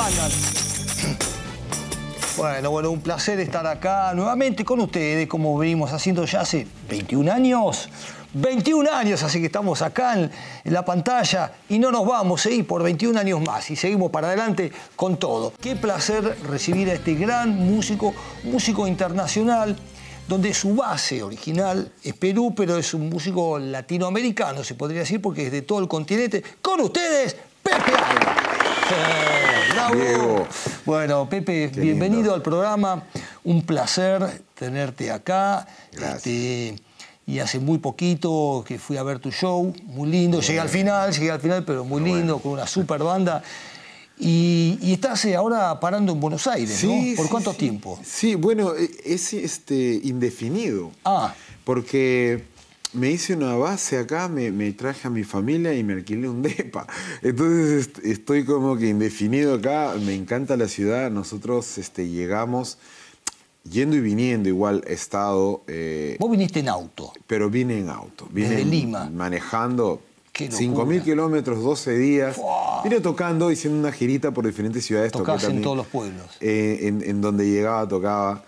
peruana. Bueno, un placer estar acá nuevamente con ustedes, como venimos haciendo ya hace 21 años. 21 años, así que estamos acá en la pantalla y no nos vamos a ir por 21 años más y seguimos para adelante con todo. Qué placer recibir a este gran músico internacional, donde su base original es Perú, pero es un músico latinoamericano, se podría decir, porque es de todo el continente. Con ustedes, Pepe Alba. Diego. Bueno, Pepe, bienvenido al programa. Un placer tenerte acá. Gracias. Y hace muy poquito que fui a ver tu show, muy lindo. Llegué al final, pero muy lindo, con una super banda. Y estás ahora parando en Buenos Aires, Sí, ¿no? ¿Por cuánto sí. tiempo? Sí, bueno, es indefinido. Porque me hice una base acá, me traje a mi familia y me alquilé un depa. Entonces estoy como que indefinido acá. Me encanta la ciudad. Nosotros llegamos yendo y viniendo, igual he estado... Vos viniste en auto. Pero vine en auto. Vine desde Lima. Manejando 5.000 kilómetros, 12 días. ¡Fua! Vine tocando, haciendo una girita por diferentes ciudades. Tocás en todos los pueblos. En donde llegaba, tocaba.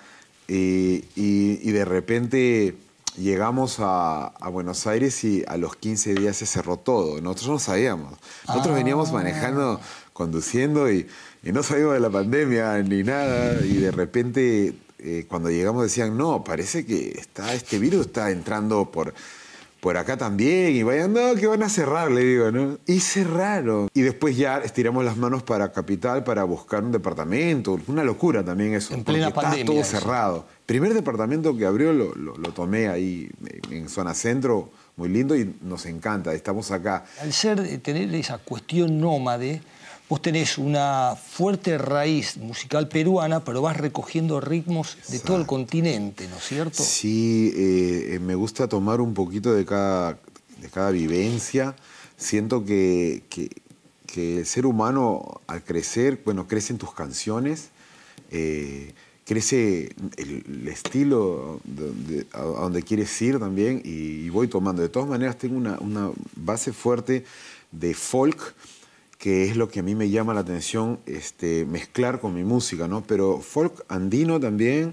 Y de repente llegamos a Buenos Aires y a los 15 días se cerró todo. Nosotros no sabíamos. Nosotros veníamos manejando, conduciendo y no sabíamos de la pandemia ni nada. Y de repente... cuando llegamos decían, no, parece que este virus está entrando por acá también. Y vayan, no, que van a cerrar, le digo, ¿no? Y cerraron. Y después ya estiramos las manos para Capital para buscar un departamento. Una locura también eso. En plena pandemia. Está todo cerrado. Primer departamento que abrió lo tomé ahí en zona centro, muy lindo y nos encanta. Estamos acá. Al tener esa cuestión nómade, vos tenés una fuerte raíz musical peruana, pero vas recogiendo ritmos de todo el continente, ¿no es cierto? Sí, me gusta tomar un poquito de cada vivencia. Siento que el ser humano, al crecer, bueno, crecen tus canciones, crece el estilo a donde quieres ir también y voy tomando. De todas maneras, tengo una base fuerte de folk, que es lo que a mí me llama la atención mezclar con mi música, ¿no? Pero folk andino también,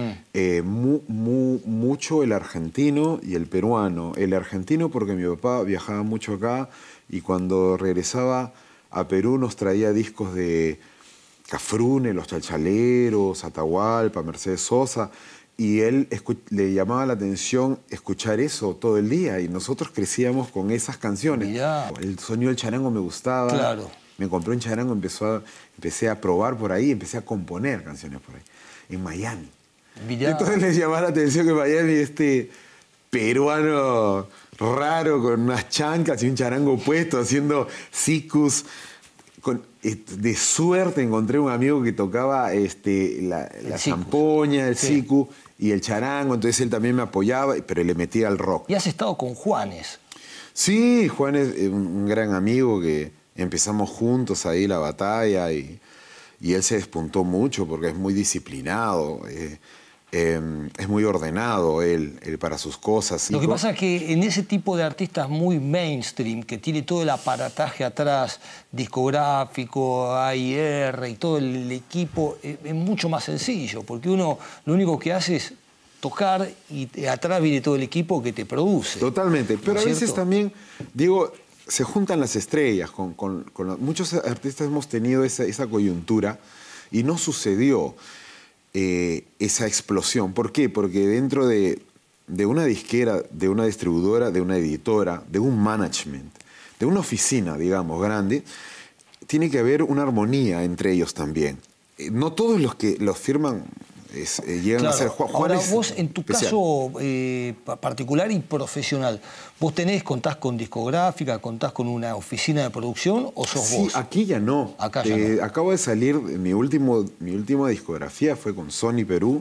mucho el argentino y el peruano. El argentino porque mi papá viajaba mucho acá y cuando regresaba a Perú nos traía discos de Cafrune, Los Chalchaleros, Atahualpa, Mercedes Sosa, y él le llamaba la atención escuchar eso todo el día y nosotros crecíamos con esas canciones. Mirá. El sonido del charango me gustaba. Claro. Me compré un charango, empecé a probar por ahí, empecé a componer canciones por ahí. En Miami. Mirá. Entonces les llamaba la atención que Miami, peruano raro con unas chanclas y un charango puesto haciendo sicus. De suerte encontré un amigo que tocaba la zampoña, el sicu y el charango, entonces él también me apoyaba, pero le metía al rock. Y has estado con Juanes. Sí, Juanes es un gran amigo que empezamos juntos ahí la batalla y él se despuntó mucho porque es muy disciplinado, es muy ordenado él para sus cosas. Lo que pasa es que en ese tipo de artistas muy mainstream, que tiene todo el aparataje atrás, discográfico, AIR y todo el equipo, es mucho más sencillo, porque uno lo único que hace es tocar y atrás viene todo el equipo que te produce. Totalmente, pero ¿no a es veces cierto? también, digo, se juntan las estrellas. Muchos artistas hemos tenido esa coyuntura y no sucedió esa explosión. ¿Por qué? Porque dentro de una disquera, de una distribuidora, de una editora, de un management, de una oficina, digamos, grande, tiene que haber una armonía entre ellos también. No todos los que los firman llegan a ser Ahora, Juanes. vos, en tu caso particular y profesional, ¿vos contás con discográfica, contás con una oficina de producción o sos vos? Sí, aquí ya no. Acá ya no. Acabo de salir, mi última discografía fue con Sony Perú.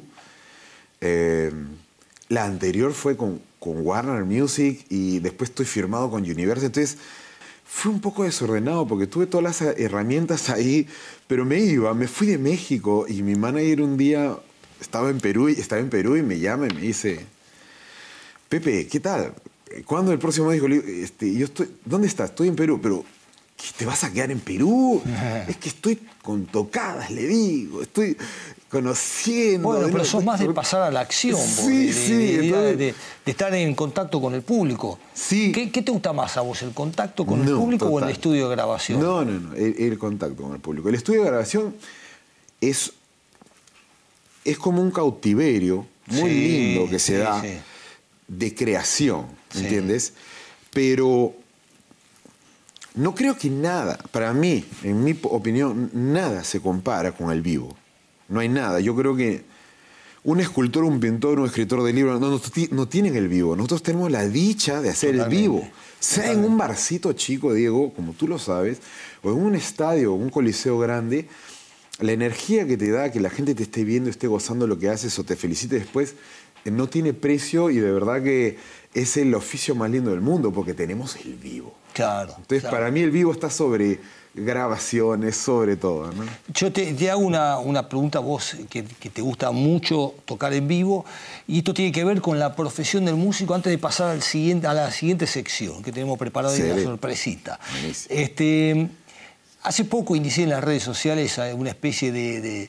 La anterior fue con Warner Music y después estoy firmado con Universal. Entonces, fue un poco desordenado porque tuve todas las herramientas ahí, pero me fui de México y mi manager un día estaba en Perú y me llama y me dice, Pepe, ¿qué tal? ¿Cuándo el próximo disco? Yo estoy, ¿dónde estás? Estoy en Perú, pero ¿qué te vas a quedar en Perú? Es que estoy con tocadas, le digo, estoy conociendo. Bueno, pero sos más de pasar a la acción, sí, de estar en contacto con el público. Sí. ¿Qué te gusta más a vos, el contacto con el público o el estudio de grabación? No, el contacto con el público. El estudio de grabación es como un cautiverio muy lindo que se da de creación, ¿entiendes? Pero no creo que nada, para mí, en mi opinión, nada se compara con el vivo. No hay nada. Yo creo que un escultor, un pintor, un escritor de libros no tienen el vivo. Nosotros tenemos la dicha de hacer el vivo. Sea en un barcito chico, Diego, como tú lo sabes, o en un estadio, un coliseo grande, la energía que te da, que la gente te esté viendo, esté gozando lo que haces o te felicite después, no tiene precio y de verdad que es el oficio más lindo del mundo porque tenemos el vivo. Claro. Entonces, para mí el vivo está sobre grabaciones, sobre todo, ¿no? Yo te hago una pregunta a vos que te gusta mucho tocar en vivo y esto tiene que ver con la profesión del músico antes de pasar a la siguiente sección que tenemos preparada y una sorpresita. Hace poco inicié en las redes sociales una especie de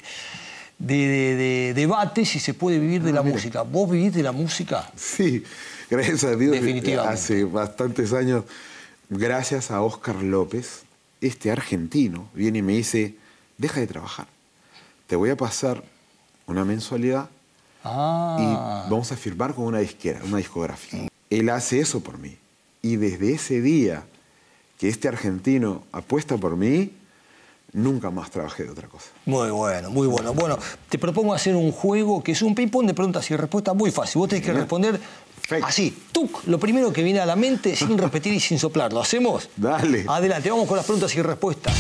debate si se puede vivir de la música. ¿Vos vivís de la música? Sí, gracias a Dios. Definitivamente. Hace bastantes años, gracias a Óscar López, este argentino viene y me dice, deja de trabajar, te voy a pasar una mensualidad y vamos a firmar con una disquera, una discográfica. Él hace eso por mí. Y desde ese día que este argentino apuesta por mí, nunca más trabajé de otra cosa. Muy bueno, muy bueno. Bueno, te propongo hacer un juego que es un ping-pong de preguntas y respuestas muy fácil. Vos tenés que responder así, tuc, lo primero que viene a la mente sin repetir y sin soplar. ¿Lo hacemos? Dale. Adelante, vamos con las preguntas y respuestas.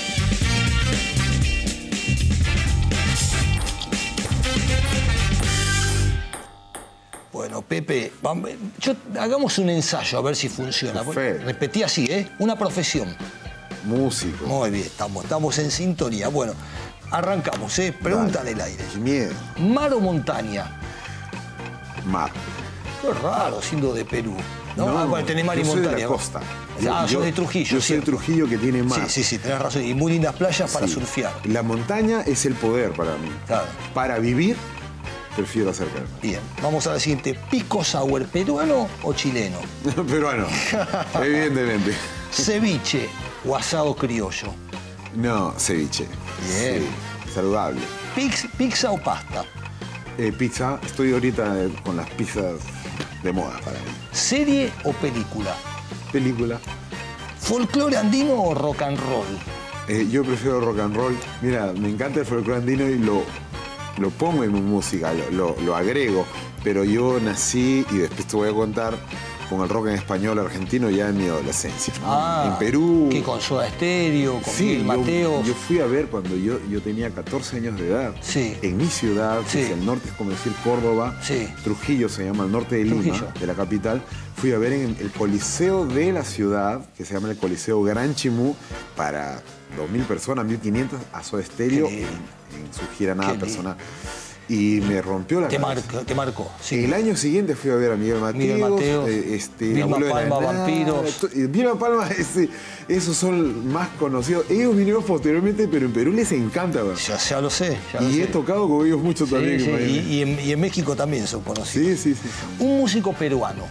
Bueno, Pepe, hagamos un ensayo a ver si funciona. Perfecto. Repetí así, ¿eh? Una profesión. Músico. Muy bien, estamos en sintonía. Bueno, arrancamos, ¿eh? Pregunta del aire. Qué miedo. ¿Mar o montaña? Mar. Qué raro, siendo de Perú. No, bueno, tenés mar y montaña. Soy de la costa. Sos de Trujillo. Yo soy de Trujillo que tiene mar. Sí, tenés razón. Y muy lindas playas para surfear. La montaña es el poder para mí. Claro. Para vivir, prefiero acercarme. Bien, vamos a la siguiente. ¿Pisco sour peruano o chileno? Peruano, evidentemente. ¿Ceviche o asado criollo? No, ceviche. Bien. Sí, saludable. ¿Pizza o pasta? Pizza. Estoy ahorita con las pizzas de moda para mí. ¿Serie o película? Película. ¿Folclore andino o rock and roll? Yo prefiero rock and roll. Mira, me encanta el folclore andino y lo pongo en mi música, lo agrego. Pero yo nací, y después te voy a contar, con el rock en español argentino ya en mi adolescencia. En Perú. ¿Qué con Soda Stereo, con Miguel Mateos? Yo fui a ver cuando yo tenía 14 años de edad. Sí. En mi ciudad, que es el norte, es como decir Córdoba. Sí. Trujillo se llama, el norte de Lima, de la capital. Fui a ver en el Coliseo de la ciudad, que se llama el Coliseo Gran Chimú, para 2.000 personas, 1.500, a Soda Stereo en su gira nada personal. Y me rompió la cabeza. Te marcó. Sí. El año siguiente fui a ver a Miguel Mateos, Vilma Palma, Vampiros. Vilma Palma, esos son más conocidos. Ellos vinieron posteriormente, pero en Perú les encanta. Ya lo sé. He tocado con ellos mucho también. Sí. Y en México también son conocidos. Sí. Un músico peruano.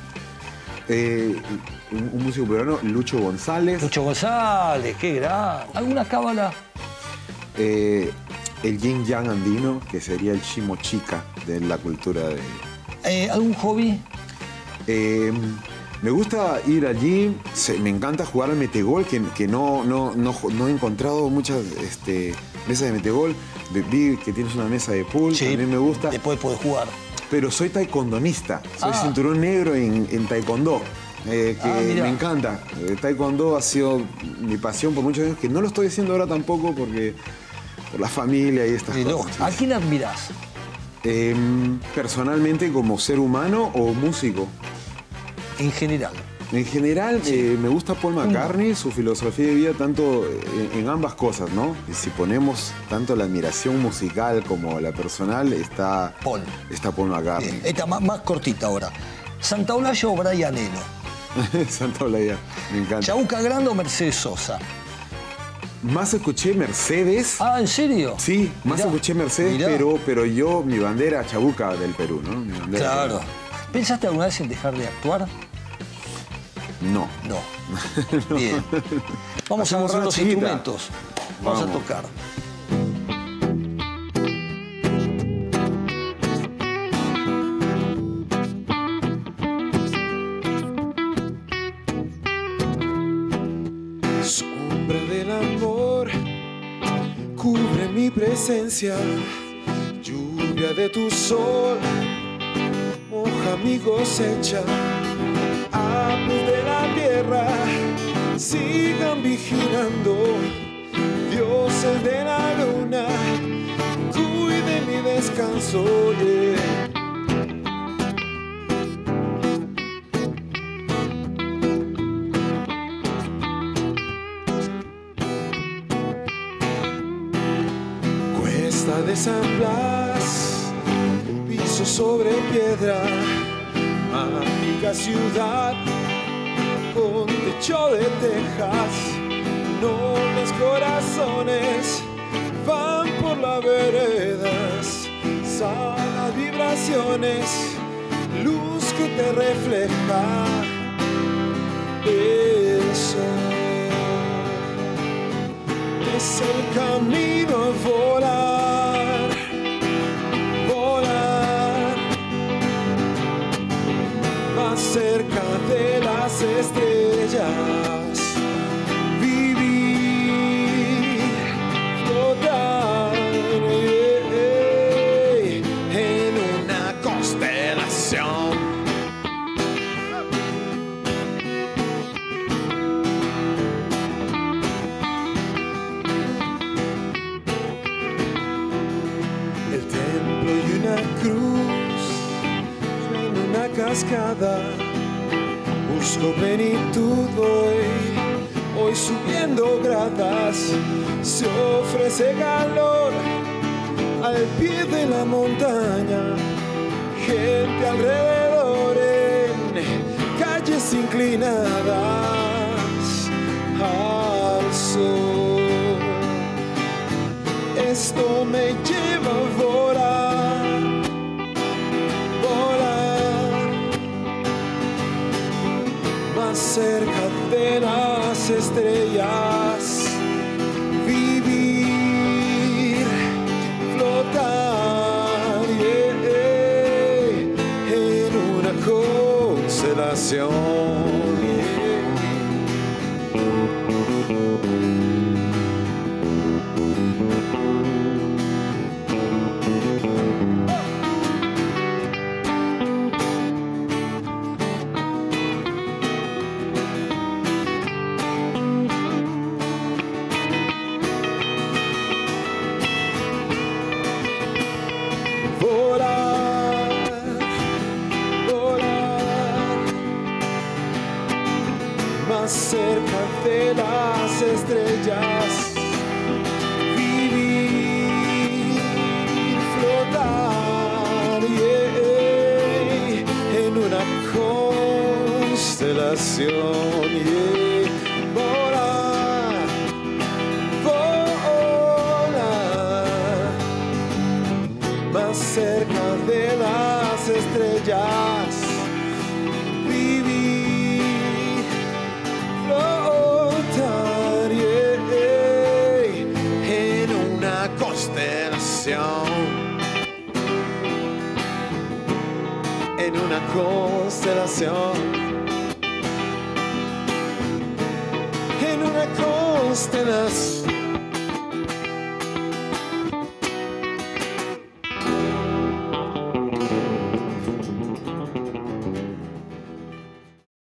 Un músico peruano, Lucho González. Lucho González, qué gran. ¿Alguna cábala? El yin yang andino, que sería el chimochica de la cultura de... ¿Algún hobby? Me gusta ir allí, me encanta jugar al metegol, que no he encontrado muchas mesas de metegol. Vi que tienes una mesa de pool, también me gusta. Después puedes jugar. Pero soy taekwondonista, soy cinturón negro en taekwondo. Me encanta. Taekwondo ha sido mi pasión por muchos años, que no lo estoy haciendo ahora tampoco porque... por la familia y estas cosas. ¿A quién admirás? Personalmente, como ser humano o músico. En general. En general, me gusta Paul McCartney, su filosofía de vida, tanto en ambas cosas, ¿no? Y si ponemos tanto la admiración musical como la personal, está Paul McCartney. Bien. Esta más cortita ahora. ¿Santa Olalla o Brian Eno? Santa Olalla, me encanta. ¿Chabuca Grande o Mercedes Sosa? más escuché Mercedes. Ah, ¿en serio? Sí, más Mirá, escuché Mercedes, mirá. pero yo, mi bandera chabuca del Perú, ¿no? Mi bandera Claro. ¿Pensaste alguna vez en dejar de actuar? No. No. Bien. Vamos a Hacemos agarrar una los chiquita. instrumentos. Vamos a Vamos. tocar. Sombra del amor cubre mi presencia, lluvia de tu sol moja mi cosecha, aves de la tierra sigan vigilando, dioses de la luna cuide mi descanso. Yeah. Cuesta de San Blas, piso sobre piedra, mágica ciudad con techo de tejas, nobles corazones van por las veredas, sanas vibraciones, luz que te refleja el sol. Es el camino a volar, volar, más cerca de las estrellas, vivir, flotar en una constelación. El templo y una cruz en una cascada. Busco plenitud hoy subiendo gradas. Se ofrece calor al pie de la montaña. Gente alrededor en calles inclinadas al sol. Esto me lleva a volar, volar, más cerca de las estrellas, vivir, flotar, en una constelación. Volar, volar, más cerca de las estrellas, vivir, flotar, en una constelación, volar, volar, más cerca de las estrellas, vivir, flotar, en una constelación, en una constelación, en una constelación.